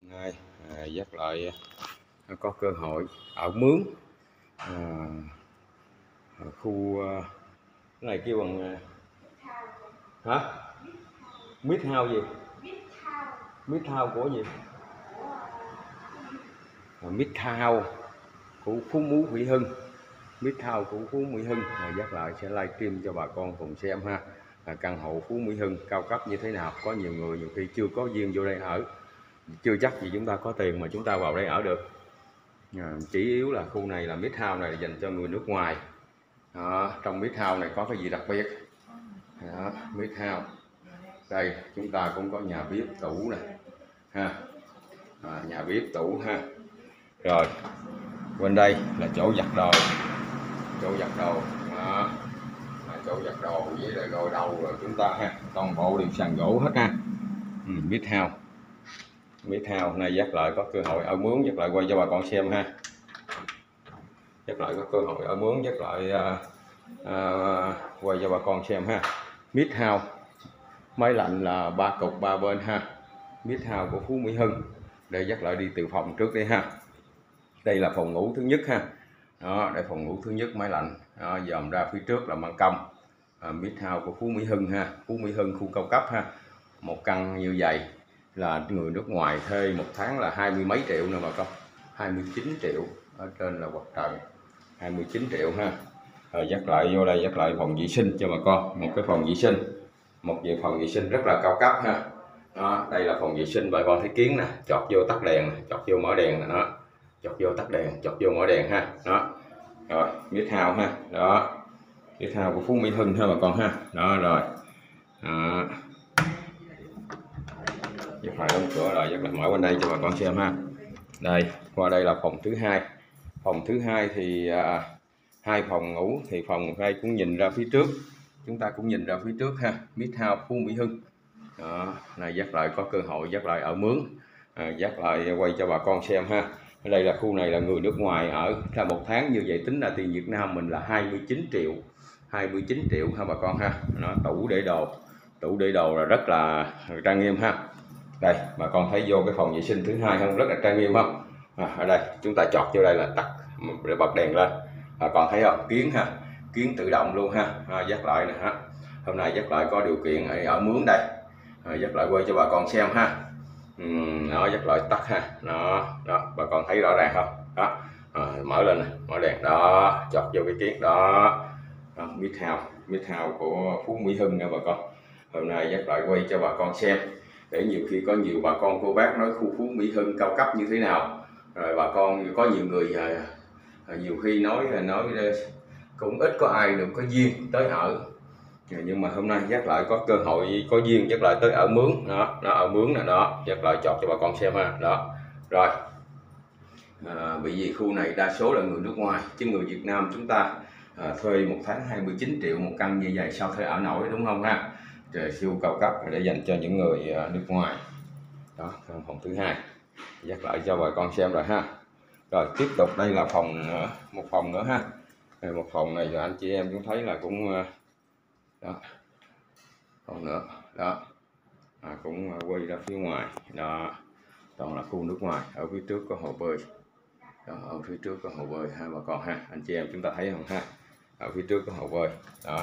nay dắt lại có cơ hội ở mướn khu cái này kêu bằng hả? Mid house gì? Mid house của gì? Mid house của Phú Mỹ Hưng. Mid house của Phú Mỹ Hưng dắt lại sẽ livestream cho bà con cùng xem ha. Căn hộ Phú Mỹ Hưng cao cấp như thế nào, có nhiều người nhiều khi chưa có duyên vô đây ở, chưa chắc gì chúng ta có tiền mà chúng ta vào đây ở được. Chỉ yếu là khu này là mid house này dành cho người nước ngoài. Trong mid house này có cái gì đặc biệt? Mid house đây chúng ta cũng có nhà bếp tủ này ha, nhà bếp tủ ha. Rồi bên đây là chỗ giặt đồ, chỗ giặt đồ với lại gội đầu rồi chúng ta ha, toàn bộ đều sàn gỗ hết ha. Mid house, mid house này dắt lại có cơ hội ở mướn, dắt lại quay cho bà con xem ha. Dắt lại có cơ hội ở mướn, dắt lại quay cho bà con xem ha. Mid house máy lạnh là 3 cục 3 bên ha. Mid house của Phú Mỹ Hưng. Đây dắt lại đi từ phòng trước đây ha. Đây là phòng ngủ thứ nhất ha. Đó, đây phòng ngủ thứ nhất máy lạnh. Dòm ra phía trước là ban công. Mid house của Phú Mỹ Hưng ha. Phú Mỹ Hưng khu cao cấp ha. Một căn như vậy là người nước ngoài thuê một tháng là 20 mấy triệu nè bà con. 29 triệu. Ở trên là quạt trời 29 triệu ha. Rồi dắt lại vô đây, dắt lại phòng vệ sinh cho bà con. Một cái phòng vệ sinh, một phòng vệ sinh rất là cao cấp ha. Đó, đây là phòng vệ sinh bà con thấy kiến nè, chọt vô tắt đèn, chọt vô mở đèn nè, đó, chọt vô tắt đèn, chọt vô mở đèn ha. Đó, rồi mid house ha. Đó, mid house của Phú Mỹ Hưng ha bà con ha. Đó rồi, đó. Dắt lại đóng cửa rồi, dắt lại mở bên đây cho bà con xem ha. Đây, qua đây là phòng thứ hai. Phòng thứ hai thì hai phòng ngủ thì phòng đây cũng nhìn ra phía trước, chúng ta cũng nhìn ra phía trước ha. Mid house Phú Mỹ Hưng. Đó, này dắt lại có cơ hội dắt lại ở mướn, dắt lại quay cho bà con xem ha. Ở đây là khu này là người nước ngoài ở, ra một tháng như vậy tính là tiền Việt Nam mình là 29 triệu 29 triệu ha bà con ha. Nó tủ để đồ là rất là trang nghiêm ha. Đây bà con thấy vô cái phòng vệ sinh thứ hai không, rất là trang nghiêm không? Ở đây chúng ta chọt vô đây là tắt để bật đèn lên, bà con thấy không? Kiến ha, kiến tự động luôn ha. Dắt lại nè ha. Hôm nay dắt lại có điều kiện ở mướn đây. Dắt lại quay cho bà con xem ha. Nó dắt lại tắt ha. Đó, bà con thấy rõ ràng không? Đó, mở lên nè, mở đèn đó, chọt vô cái kiến đó. Mid house của Phú Mỹ Hưng nha bà con. Hôm nay dắt lại quay cho bà con xem để nhiều khi có nhiều bà con cô bác nói khu Phú Mỹ Hưng cao cấp như thế nào, rồi bà con có nhiều người nhiều khi nói cũng ít có ai được có duyên tới ở, nhưng mà hôm nay dắt lại có cơ hội có duyên dắt lại tới ở mướn đó, nó ở mướn nè đó, dắt lại chọt cho bà con xem ha. Đó rồi, bởi vì khu này đa số là người nước ngoài chứ người Việt Nam chúng ta thuê một tháng 29 triệu một căn như vậy sao thuê ở nổi, đúng không ha? Trời, siêu cao cấp để dành cho những người nước ngoài. Đó, phòng thứ hai dắt lại cho bà con xem rồi ha. Rồi tiếp tục đây là phòng một phòng nữa ha. Một phòng này anh chị em cũng thấy là cũng đó, phòng nữa đó, cũng quay ra phía ngoài đó, toàn là khu nước ngoài. Ở phía trước có hồ bơi đó, ở phía trước có hồ bơi ha bà con ha, anh chị em chúng ta thấy không ha? Ở phía trước có hồ bơi đó,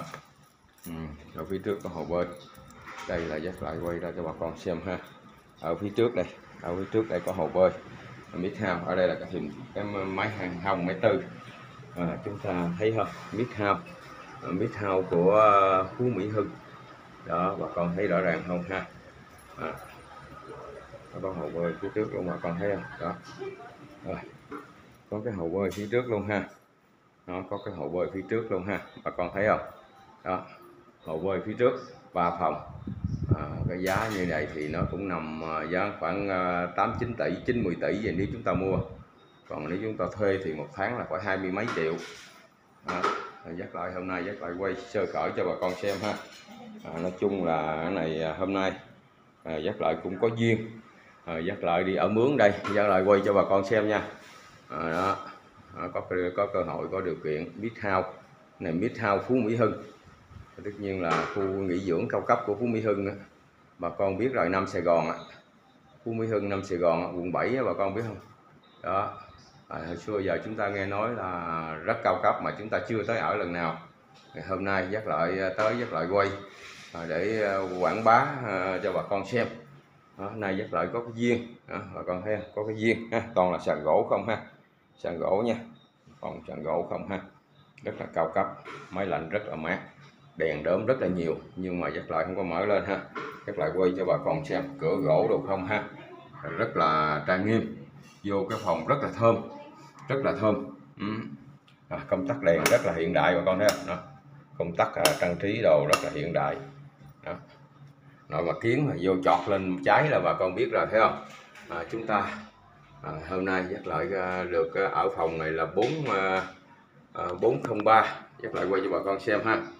ở phía trước có hồ bơi. Đây là dắt lại quay ra cho bà con xem ha. Ở phía trước đây, ở phía trước đây có hồ bơi. Mid house ở đây là cái máy hàng hông máy tư, chúng ta thấy không? Mid house của Phú Mỹ Hưng đó, bà con thấy rõ ràng không ha? Có hồ bơi phía trước luôn, bà con thấy không? Đó rồi, có cái hồ bơi phía trước luôn ha. Nó có cái hồ bơi phía trước luôn ha, bà con thấy không? Đó, hồ bơi phía trước 3 phòng. Cái giá như vậy thì nó cũng nằm giá khoảng 8-9 tỷ 9-10 tỷ vậy nếu chúng ta mua, còn nếu chúng ta thuê thì một tháng là phải 20 mấy triệu. Dắt lại hôm nay dắt lại quay sơ cỡ cho bà con xem ha. Nói chung là cái này hôm nay dắt lại cũng có duyên, dắt lại đi ở mướn đây, dắt lại quay cho bà con xem nha. Đó, có cơ hội có điều kiện. Mid house này, Mid house Phú Mỹ Hưng, tất nhiên là khu nghỉ dưỡng cao cấp của Phú Mỹ Hưng. Bà con biết rồi, Nam Sài Gòn Phú Mỹ Hưng, Nam Sài Gòn, quận 7 bà con biết không? Đó. Hồi xưa giờ chúng ta nghe nói là rất cao cấp mà chúng ta chưa tới ở lần nào. Hôm nay Giác Lợi tới Giác Lợi quay để quảng bá cho bà con xem. Đó, nay Giác Lợi có cái duyên, bà con thấy không? Có cái duyên ha, toàn là sàn gỗ không ha, sàn gỗ nha, còn sàn gỗ không ha, rất là cao cấp, máy lạnh rất là mát, đèn đốm rất là nhiều, nhưng mà Giác Lợi không có mở lên ha. Giác Lợi quay cho bà con xem cửa gỗ đâu không ha, rất là trang nghiêm. Vô cái phòng rất là thơm, rất là thơm. Công tắc đèn rất là hiện đại bà con thấy không? Đó. Công tắc trang trí đồ rất là hiện đại. Đó. Nội mà kiến mà vô chọt lên cháy là bà con biết rồi, thấy không? Chúng ta hôm nay Giác Lợi được ở phòng này là 403. Giác Lợi quay cho bà con xem ha.